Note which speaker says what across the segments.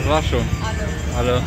Speaker 1: Das war's schon. Alle.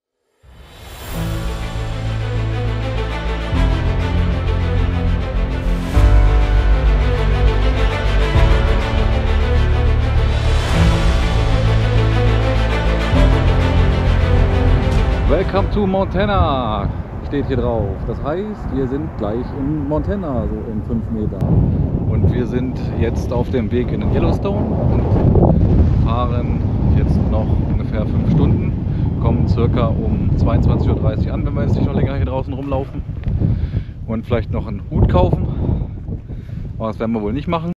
Speaker 1: Welcome to Montana steht hier drauf. Das heißt, wir sind gleich in Montana, so in 5 Metern. Und wir sind jetzt auf dem Weg in den Yellowstone und fahren jetzt noch ungefähr 5 Stunden. Kommen circa um 22:30 Uhr an, wenn wir jetzt nicht noch länger hier draußen rumlaufen. Und vielleicht noch einen Hut kaufen. Aber das werden wir wohl nicht machen.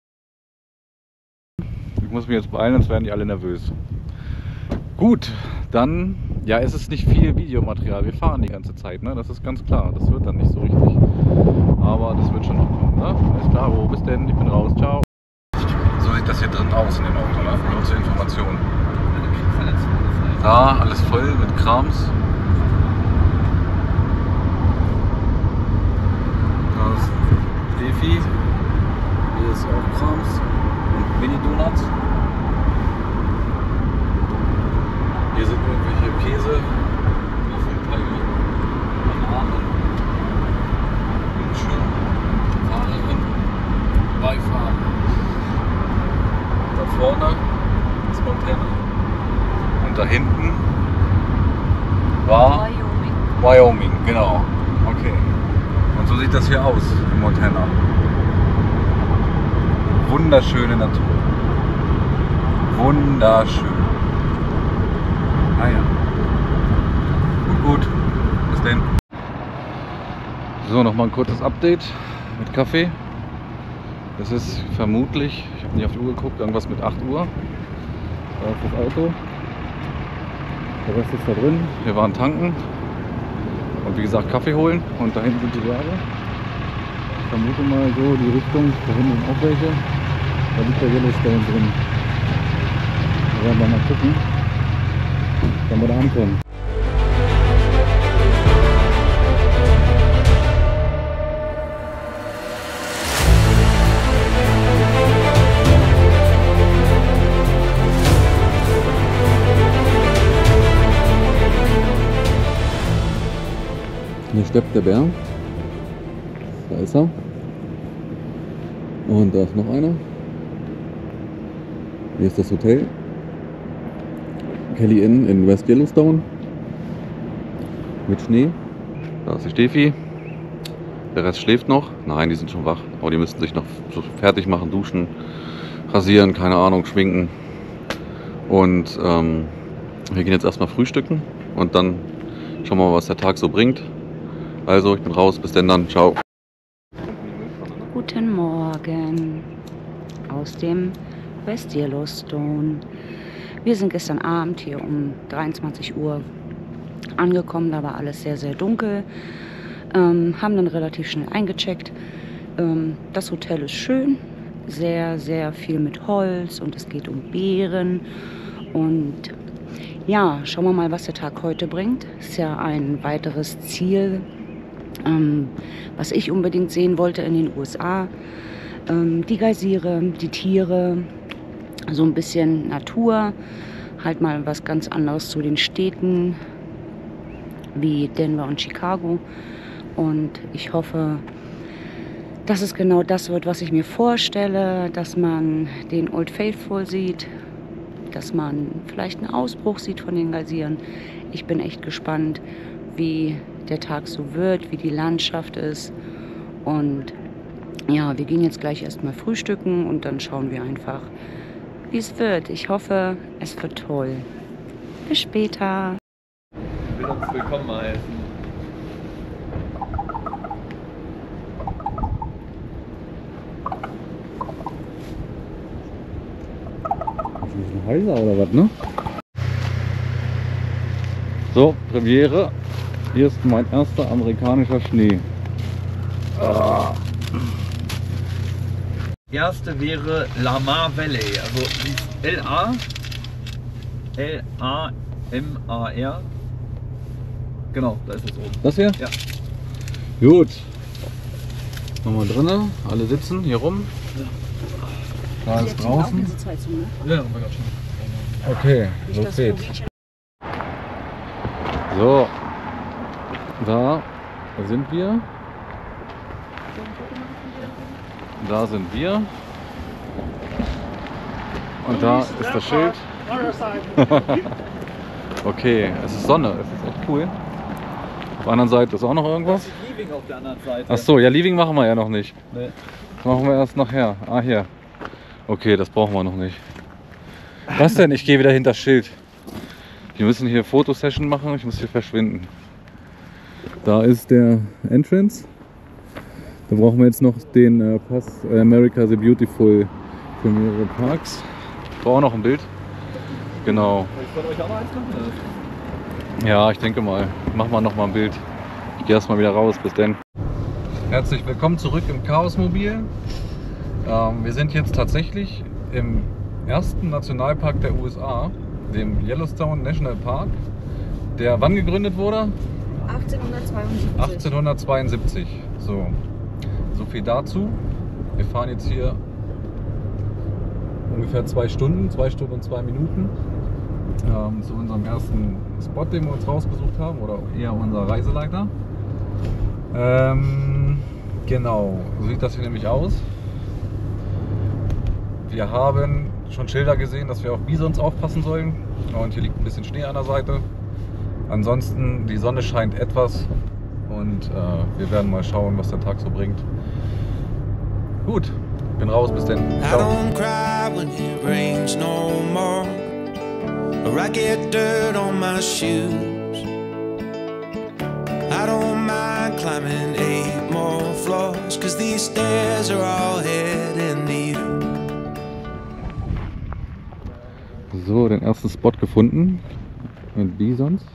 Speaker 1: Ich muss mich jetzt beeilen, sonst werden die alle nervös. Gut, dann, ja, es ist nicht viel Videomaterial. Wir fahren die ganze Zeit, ne? Das ist ganz klar. Das wird dann nicht so richtig. Aber das wird schon noch kommen, ne? Alles klar, bis denn, ich bin raus, ciao. So sieht das hier drin aus in dem Auto, ne? Nur zur Information. Da, alles voll mit Krams. Da ist Steffi. Hier ist auch Krams. Und Mini-Donuts. Hier sind irgendwelche Käse, Waffelteige, Bananen, Wünsche, Fahrerin, Beifahrer. Da vorne ist Montana. Und da hinten war Wyoming, genau. Okay. Und so sieht das hier aus in Montana. Wunderschöne Natur. Wunderschön. Ah ja. Gut. Bis denn. So, nochmal ein kurzes Update mit Kaffee. Das ist vermutlich, ich habe nicht auf die Uhr geguckt, irgendwas mit 8 Uhr. Da ist das Auto. Der Rest ist da drin. Wir waren tanken. Und wie gesagt Kaffee holen. Und da hinten sind die Berge. Ich vermute mal so die Richtung. Da hinten sind auch welche. Da liegt der Yellowstone drin. Da werden wir mal gucken. Wenn wir da ankommen. Hier steppt der Bär. Da ist er. Und da ist noch einer. Hier ist das Hotel. Kelly Inn in West Yellowstone mit Schnee. Da ist die Steffi. Der Rest schläft noch. Nein, die sind schon wach. Aber die müssten sich noch so fertig machen, duschen, rasieren, keine Ahnung, schminken. Und wir gehen jetzt erstmal frühstücken und dann schauen wir mal, was der Tag so bringt. Also, ich bin raus. Bis denn dann. Ciao.
Speaker 2: Guten Morgen aus dem West Yellowstone. Wir sind gestern Abend hier um 23 Uhr angekommen, da war alles sehr, sehr dunkel, haben dann relativ schnell eingecheckt. Das Hotel ist schön, sehr, sehr viel mit Holz und es geht um Beeren und ja, schauen wir mal, was der Tag heute bringt. Ist ja ein weiteres Ziel, was ich unbedingt sehen wollte in den USA. Die Geysire, die Tiere, so ein bisschen Natur, halt mal was ganz anderes zu den Städten wie Denver und Chicago. Und ich hoffe, dass es genau das wird, was ich mir vorstelle, dass man den Old Faithful sieht, dass man vielleicht einen Ausbruch sieht von den Geysiren. Ich bin echt gespannt, wie der Tag so wird, wie die Landschaft ist. Und ja, wir gehen jetzt gleich erstmal frühstücken und dann schauen wir einfach, wie es wird. Ich hoffe, es wird toll. Bis später.
Speaker 1: Ich will uns willkommen heißen.
Speaker 3: Das ist ein heiser oder was, ne? So, Premiere. Hier ist mein erster amerikanischer Schnee.
Speaker 1: Erste wäre Lamar Valley, also L-A-M-A-R. Genau, da ist es oben.
Speaker 3: Das hier?
Speaker 1: Ja.
Speaker 3: Gut. Nochmal drinnen, alle sitzen hier rum. Da ist draußen.
Speaker 1: Ja, haben wir gerade schon.
Speaker 3: Okay, los geht's. So, da sind wir. Da sind wir. Und da ist das Schild. Okay, es ist Sonne, es ist echt cool. Auf der anderen Seite ist auch noch irgendwas.
Speaker 1: Leaving auf der anderen Seite.
Speaker 3: Achso, ja, Leaving machen wir ja noch nicht.
Speaker 1: Nee.
Speaker 3: Das machen wir erst nachher. Ah, hier. Okay, das brauchen wir noch nicht. Was denn? Ich gehe wieder hinter das Schild. Wir müssen hier Fotosession machen, ich muss hier verschwinden. Da ist der Entrance. Da brauchen wir jetzt noch den Pass America the Beautiful für mehrere Parks. Ich brauche auch noch ein Bild. Genau.
Speaker 1: Ich wollte euch auch noch eins machen.
Speaker 3: Ja, ich denke mal. Machen wir noch mal ein Bild. Ich gehe erstmal wieder raus. Bis dann. Herzlich willkommen zurück im Chaosmobil. Wir sind jetzt tatsächlich im ersten Nationalpark der USA, dem Yellowstone National Park, der wann gegründet wurde?
Speaker 2: 1872.
Speaker 3: 1872. So viel dazu. Wir fahren jetzt hier ungefähr 2 Stunden, 2 Stunden und 2 Minuten zu unserem ersten Spot, den wir uns rausgesucht haben, oder eher unser Reiseleiter. Genau, so sieht das hier nämlich aus. Wir haben schon Schilder gesehen, dass wir auf Bisons aufpassen sollen. Und hier liegt ein bisschen Schnee an der Seite. Ansonsten, die Sonne scheint etwas und wir werden mal schauen, was der Tag so bringt. Gut, ich bin raus, bis dann. Ciao.
Speaker 4: I don't cry when it rains no more, or I get dirt on my shoes. I don't mind climbing 8 more floors, 'cause these stairs are all heading to you.
Speaker 3: So, den ersten Spot gefunden mit Bisons.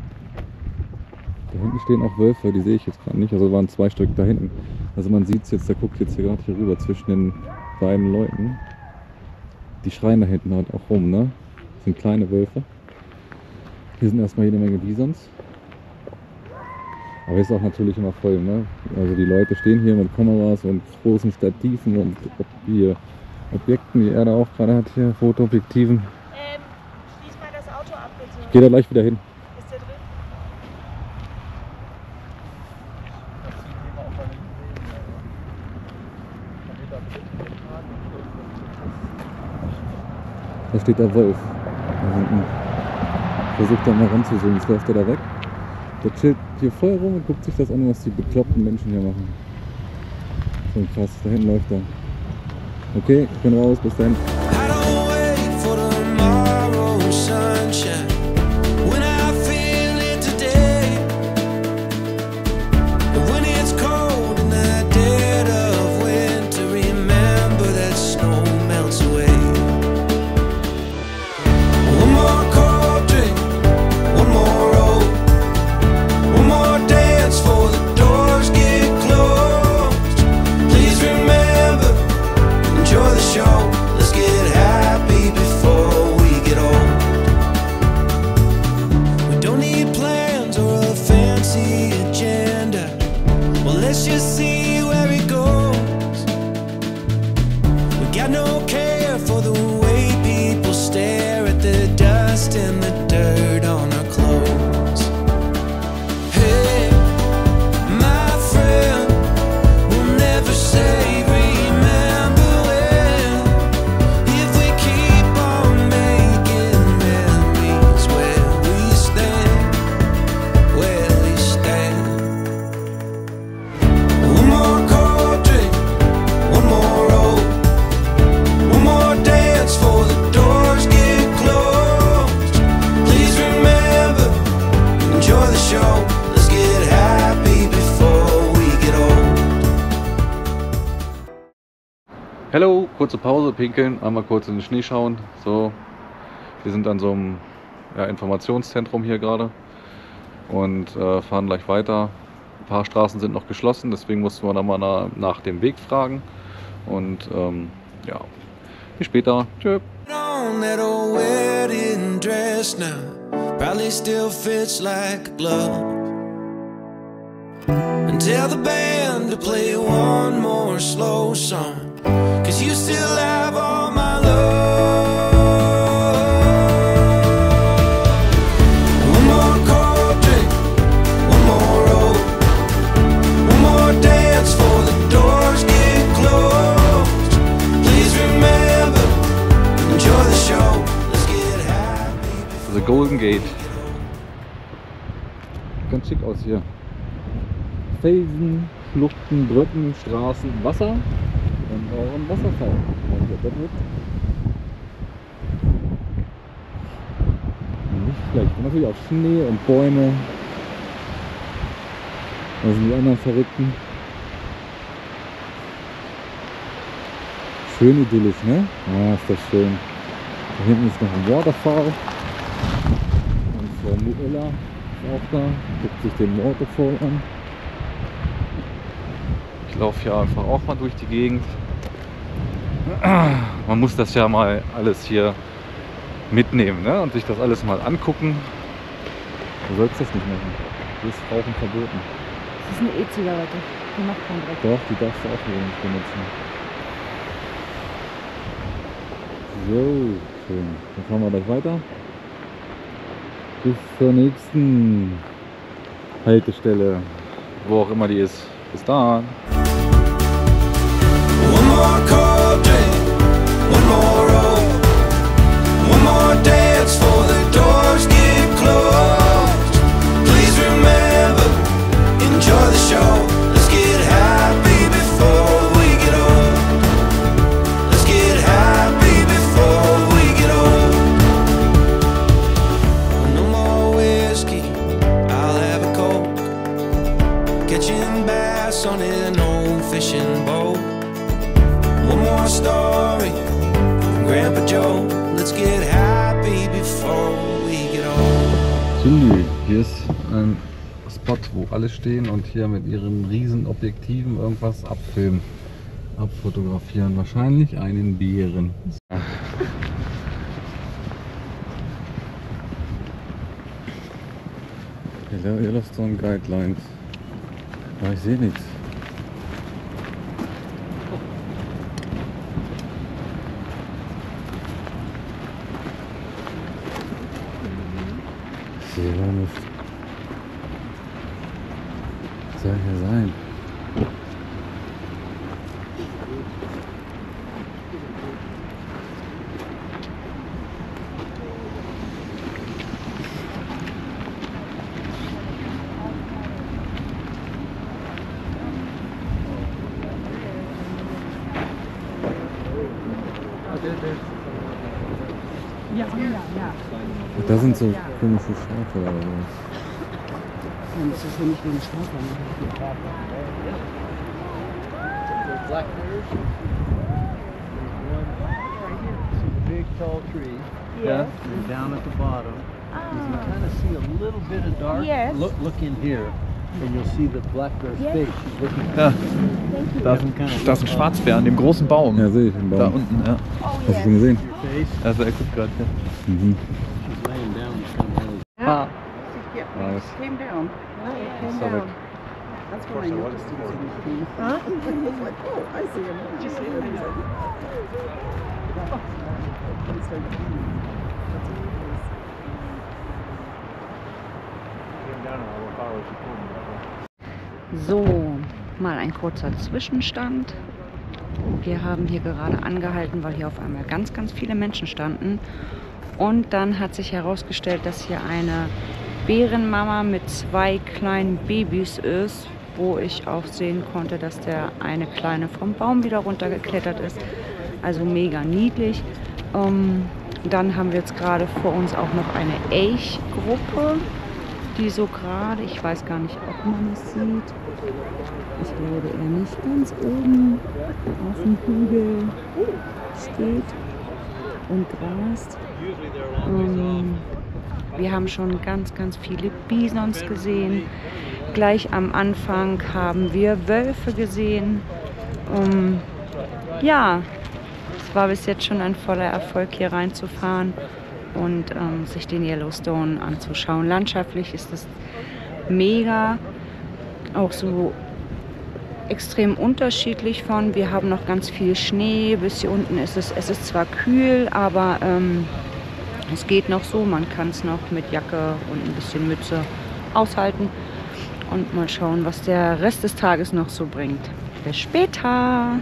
Speaker 3: Da hinten stehen auch Wölfe, die sehe ich jetzt gerade nicht. Also waren 2 Stück da hinten. Also man sieht es jetzt, der guckt jetzt hier gerade hier rüber zwischen den beiden Leuten. Die schreien da hinten halt auch rum, ne? Das sind kleine Wölfe. Hier sind erstmal jede Menge Bisons. Aber ist auch natürlich immer voll, ne? Also die Leute stehen hier mit Kameras und großen Stativen und hier Objekten, die er da auch gerade hat, hier Fotoobjektiven.
Speaker 5: Schließ mal das Auto ab, bitte.
Speaker 3: Ich gehe da gleich wieder hin.
Speaker 5: Ist der drin?
Speaker 3: Da steht der Wolf. Da hinten. Versucht da mal ranzuzoomen, jetzt läuft er da weg. Der chillt hier voll rum und guckt sich das an, was die bekloppten Menschen hier machen. So krass, da hinten läuft er. Okay, ich bin raus, bis dann.
Speaker 4: I don't wait for tomorrow's sunshine when I feel it today. And when it's cold in the dead of winter, remember that snow melts away. One more cold drink, one more roll, one more dance for the doors get closed. Please remember, enjoy the show. Let's get happy before we get old. We don't need plans or a fancy agenda. Well, let's just see where it goes. We got no care for the way people stare at the dust and the dirt on our clothes. Hey, my friend, we'll never say remember when, if we keep on making memories where we stand, where we stand. One more cold drink, one more roll, one more dance for the doors get closed. Please remember, enjoy the show. Let's get happy before we get old.
Speaker 3: Hallo, kurze Pause, pinkeln, einmal kurz in den Schnee schauen. So, wir sind an so einem Informationszentrum hier gerade und fahren gleich weiter. Ein paar Straßen sind noch geschlossen, deswegen mussten wir dann mal nach dem Weg fragen. Und ja, bis später. Tschö.
Speaker 4: On that old wedding dress now, probably still fits like a glove. And tell the band to play one more slow song, 'cause you still have all my love. One more cold drink,
Speaker 3: The Golden Gate. Ganz schick aus hier. Felsen, Schluchten, Brücken, Straßen, Wasser und auch ein Wasserfall. Nicht schlecht. Und natürlich auch Schnee und Bäume. Da sind die anderen Verrückten. Schön idyllisch, ne? Ah, ist das schön. Da hinten ist noch ein Waterfall. Und Frau Muella ist auch da, guckt sich den Waterfall an. Ich laufe hier einfach auch mal durch die Gegend. Man muss das ja mal alles hier mitnehmen, ne? Und sich das alles mal angucken. Du sollst das nicht machen. Du bist Rauchen verboten.
Speaker 2: Das ist eine E-Zigarette. Die macht keinen Dreck.
Speaker 3: Doch, die darfst du auch wieder nicht benutzen. So, schön. Dann fahren wir gleich weiter. Bis zur nächsten Haltestelle, wo auch immer die ist. Bis dann.
Speaker 4: One more cold drink, one more roll, one more dance before the doors get closed. Please remember, enjoy the show. Let's get happy before we get old. Let's get happy before we get old. No more whiskey, I'll have a Coke. Catching bass on an old fishing boat. One more story from Grandpa Joe. Let's get happy before we get old.
Speaker 3: Cindy, hier ist ein Spot, wo alle stehen und hier mit ihren riesen Objektiven irgendwas abfilmen, abfotografieren. Wahrscheinlich einen Bären. Yellowstone Guidelines. Aber ich sehe nichts. Ich sehe gar nichts. Was soll hier sein? Da sind so komische Schafe oder was.
Speaker 2: Dann ist das hier nicht wie ein Schaf.
Speaker 6: Black bears. There's one big tall tree.
Speaker 5: Yes.
Speaker 6: And down at the bottom, you can kind of see a little bit of dark.
Speaker 5: Yes.
Speaker 6: Look in here, and you'll see the black bear's
Speaker 5: Yes.
Speaker 6: face. She's looking.
Speaker 7: Ja,
Speaker 5: Thank you.
Speaker 7: da ist ein Schwarzbär an dem großen Baum.
Speaker 3: Ja, sehe ich den Baum.
Speaker 7: Da unten, ja.
Speaker 5: Oh,
Speaker 3: Hast du
Speaker 5: yes.
Speaker 3: schon gesehen?
Speaker 6: Your face.
Speaker 7: Also er guckt gerade. Ja.
Speaker 3: Mhm.
Speaker 6: She's laying down. It's kind of
Speaker 7: Ah,
Speaker 3: Nice.
Speaker 2: Came down.
Speaker 3: Ist er weg.
Speaker 2: That's when I noticed it was in the thing.
Speaker 5: Huh?
Speaker 2: Like, oh, I see him. Just see him. He's like, and started eating. That's what it is. So, mal ein kurzer Zwischenstand. Wir haben hier gerade angehalten, weil hier auf einmal ganz, ganz viele Menschen standen. Und dann hat sich herausgestellt, dass hier eine Bärenmama mit 2 kleinen Babys ist, wo ich auch sehen konnte, dass der eine Kleine vom Baum wieder runtergeklettert ist. Also mega niedlich. Dann haben wir jetzt gerade vor uns auch noch eine Elchgruppe, die so gerade, ich weiß gar nicht, ob man es sieht. Ich glaube eher nicht, ganz oben auf dem Hügel steht und grast. Wir haben schon ganz, ganz viele Bisons gesehen. Gleich am Anfang haben wir Wölfe gesehen. Ja, es war bis jetzt schon ein voller Erfolg, hier reinzufahren und sich den Yellowstone anzuschauen. Landschaftlich ist es mega, auch so extrem unterschiedlich von. Wir haben noch ganz viel Schnee, bis hier unten ist es ist zwar kühl, aber es geht noch so. Man kann es noch mit Jacke und ein bisschen Mütze aushalten und mal schauen, was der Rest des Tages noch so bringt. Bis später!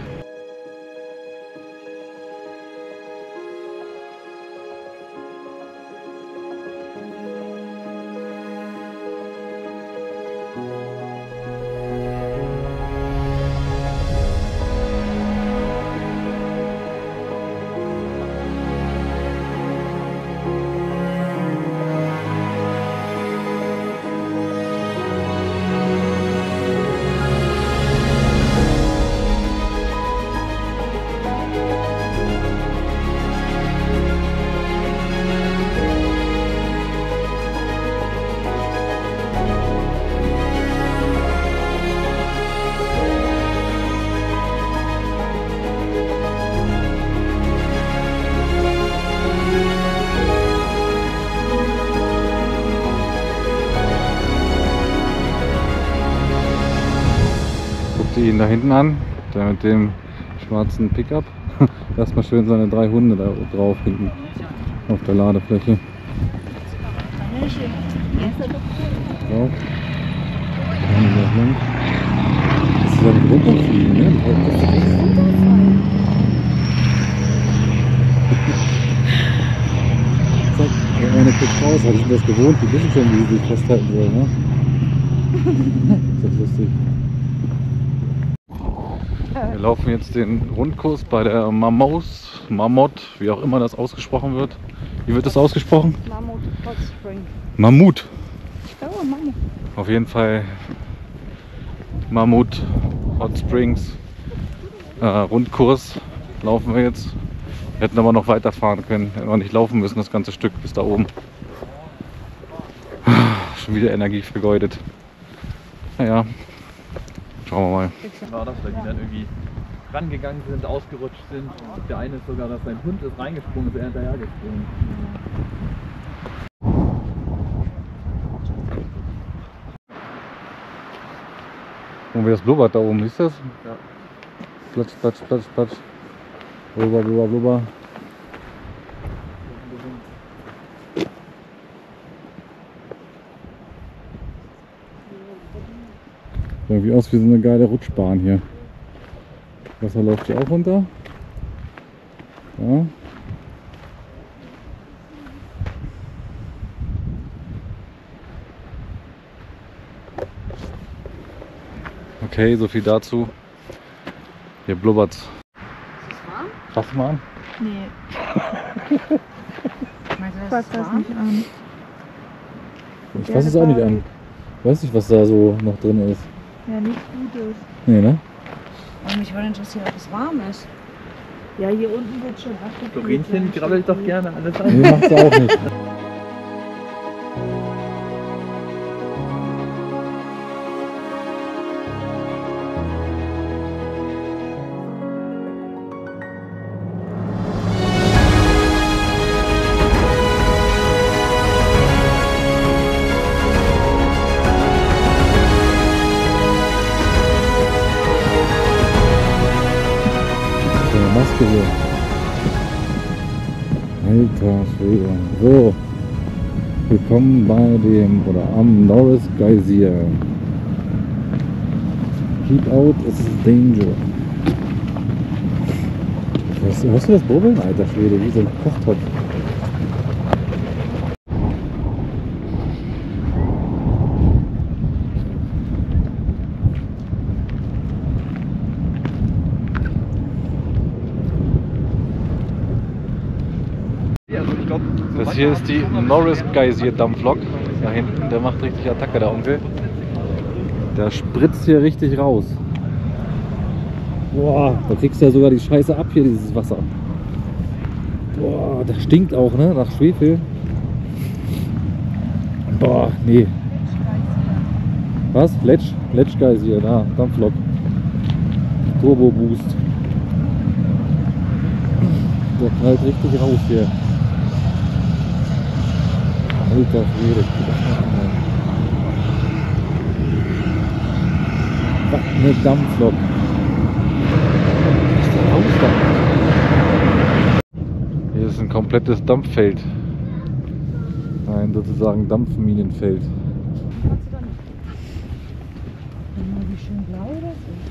Speaker 3: halte ihn da hinten an, der mit dem schwarzen Pickup. Erstmal schön seine 3 Hunde da drauf hinten auf der Ladefläche. Drauf. Das ist ja nicht runterfliegen, ne? Zack, eine guckt raus, hatte ich das gewohnt, die wissen schon, wie sie sich festhalten sollen, ne? Das ist lustig. Wir laufen jetzt den Rundkurs bei der Mammut, wie auch immer das ausgesprochen wird. Wie wird das ausgesprochen?
Speaker 2: Mammut Hot Spring.
Speaker 3: Mammut.
Speaker 2: Ich glaube Mammut.
Speaker 3: Auf jeden Fall Mammut Hot Springs Rundkurs laufen wir jetzt. Wir hätten aber noch weiterfahren können, hätten wir nicht laufen müssen, das ganze Stück bis da oben. Schon wieder Energie vergeudet. Naja, schauen wir mal.
Speaker 7: War das, weil die dann irgendwie rangegangen sind, ausgerutscht sind. Der eine ist sogar, dass sein Hund ist reingesprungen, ist er hinterhergesprungen.
Speaker 3: Und wie das blubbert da oben, siehst du das?
Speaker 7: Ja.
Speaker 3: Platsch, platsch, platsch, platsch. Blubber, blubber, blubber. Sieht irgendwie aus wie so eine geile Rutschbahn hier. Wasser läuft hier auch runter. Ja. Okay, so viel dazu. Hier blubbert's.
Speaker 2: Ist es warm?
Speaker 3: Fass mal an.
Speaker 5: Nee,
Speaker 2: Meinst du,
Speaker 5: fass
Speaker 2: das ist
Speaker 5: das
Speaker 2: warm?
Speaker 5: nicht an.
Speaker 3: Ich fasse es auch nicht an. Weiß nicht, was da so noch drin ist.
Speaker 5: Ja, nichts Gutes.
Speaker 3: Nee, ne?
Speaker 2: Und mich würde interessieren, ob es warm ist.
Speaker 5: Ja, hier unten wird schon abgekühlt.
Speaker 7: Florentin grabbelt doch gerne alles an.
Speaker 3: Nee, macht's auch nicht. Maske hier. Alter Schwede. So. Willkommen bei dem oder am Norris Geysir. Keep out, es ist danger. Hörst du das Brubbeln? Alter Schwede, wie so ein Kochtopf. Das hier ist die Norris Geysir Dampflok. Da hinten, der macht richtig Attacke, der Onkel. Der spritzt hier richtig raus. Boah, da kriegst du ja sogar die Scheiße ab hier, dieses Wasser. Boah, das stinkt auch, ne? Nach Schwefel. Boah, nee. Was? Letsch Geysir, da, Dampflok. Turbo Boost. Der knallt richtig raus hier. Alter Schwede, was eine Dampflok. Was ist der Ausdampf? Hier ist ein komplettes Dampffeld. Nein, sozusagen Dampfminenfeld.
Speaker 2: Wie schön blau das ist.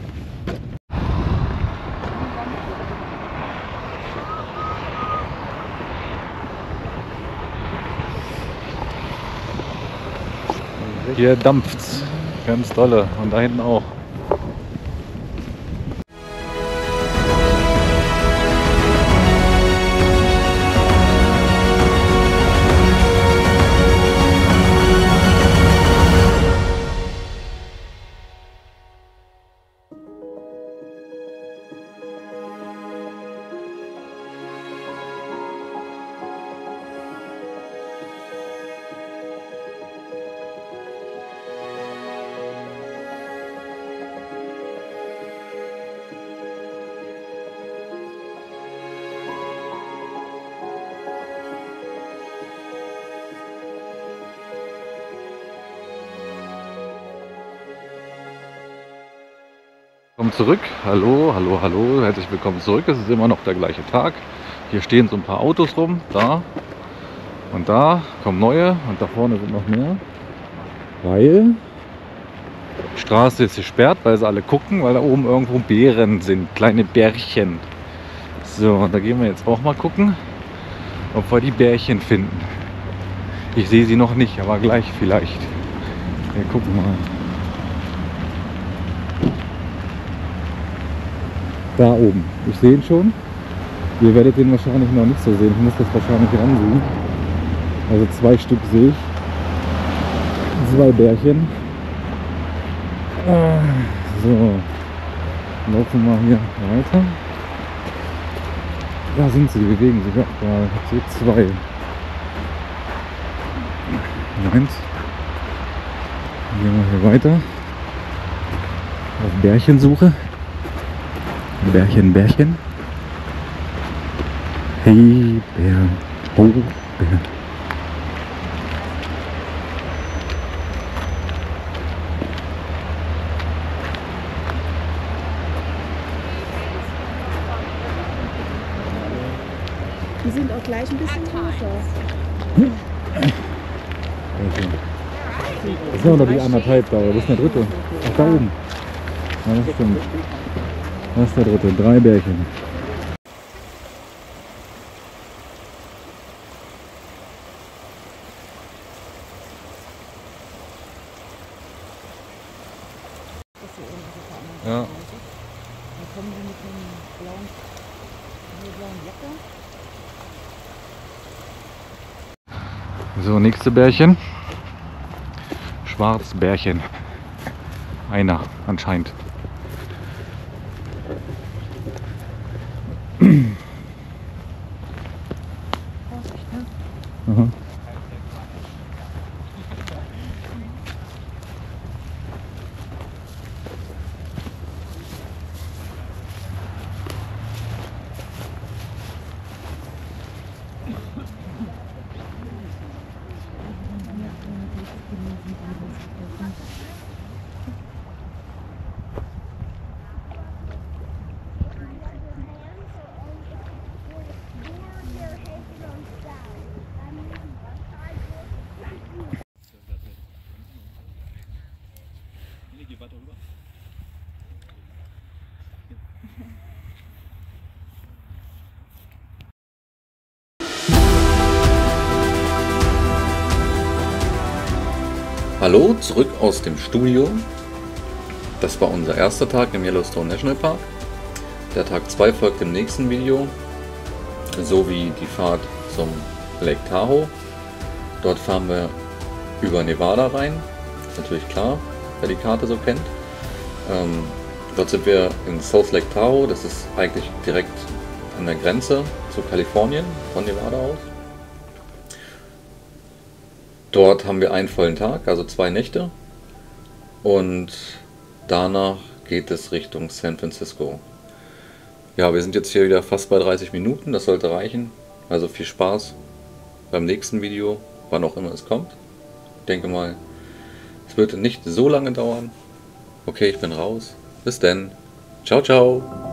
Speaker 3: Hier dampft's. Ganz dolle. Und da hinten auch. willkommen zurück. Hallo, hallo, hallo, herzlich willkommen zurück. Es ist immer noch der gleiche Tag. Hier stehen so ein paar Autos rum, da und da kommen neue und da vorne sind noch mehr. Weil die Straße ist gesperrt, weil sie alle gucken, weil da oben irgendwo Bären sind, kleine Bärchen. So, und da gehen wir jetzt auch mal gucken, ob wir die Bärchen finden. Ich sehe sie noch nicht, aber gleich vielleicht. Wir gucken mal. Da oben. Ich sehe ihn schon. Ihr werdet den wahrscheinlich noch nicht so sehen. Ich muss das wahrscheinlich ranzoomen. Also 2 Stück sehe ich. 2 Bärchen. So. Laufen wir mal hier weiter. Da sind sie, die bewegen sich auch gerade. Ich sehe 2. Moment. Gehen wir hier weiter. Auf Bärchensuche. Bärchen, Bärchen. Hey, Bär. Oh, Bär.
Speaker 5: Die sind auch gleich ein bisschen größer.
Speaker 3: Das sind noch die 1,5 da. Wo ist der dritte? Ach, da oben. Ja, das stimmt. Das ist der dritte. 3 Bärchen. Ja.
Speaker 2: Dann kommen die mit dem blauen Jacke.
Speaker 3: So, nächste Bärchen. Schwarzbärchen. Einer anscheinend. Aha.
Speaker 1: Hallo, zurück aus dem Studio. Das war unser erster Tag im Yellowstone National Park. Der Tag 2 folgt im nächsten Video, sowie die Fahrt zum Lake Tahoe. Dort fahren wir über Nevada rein, ist natürlich klar, wer die Karte so kennt. Dort sind wir in South Lake Tahoe, das ist eigentlich direkt an der Grenze zu Kalifornien, von Nevada aus. Dort haben wir einen vollen Tag, also 2 Nächte, und danach geht es Richtung San Francisco. Ja, wir sind jetzt hier wieder fast bei 30 Minuten, das sollte reichen. Also viel Spaß beim nächsten Video, wann auch immer es kommt. Ich denke mal, es wird nicht so lange dauern. Okay, ich bin raus. Bis dann. Ciao, ciao.